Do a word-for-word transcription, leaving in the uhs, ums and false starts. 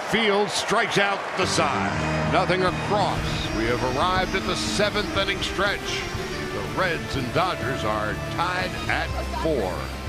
field, strikes out the side. Nothing across. We have arrived at the seventh inning stretch. The Reds and Dodgers are tied at four.